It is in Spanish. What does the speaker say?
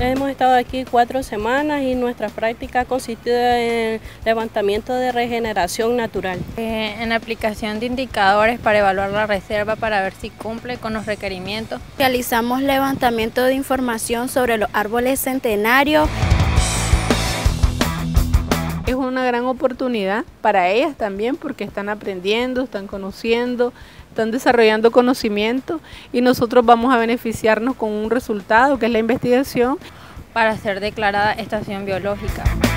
Hemos estado aquí 4 semanas y nuestra práctica ha consistido en levantamiento de regeneración natural. En la aplicación de indicadores para evaluar la reserva para ver si cumple con los requerimientos. Realizamos levantamiento de información sobre los árboles centenarios. Es una gran oportunidad para ellas también porque están aprendiendo, están conociendo, están desarrollando conocimiento y nosotros vamos a beneficiarnos con un resultado que es la investigación Para ser declarada estación biológica.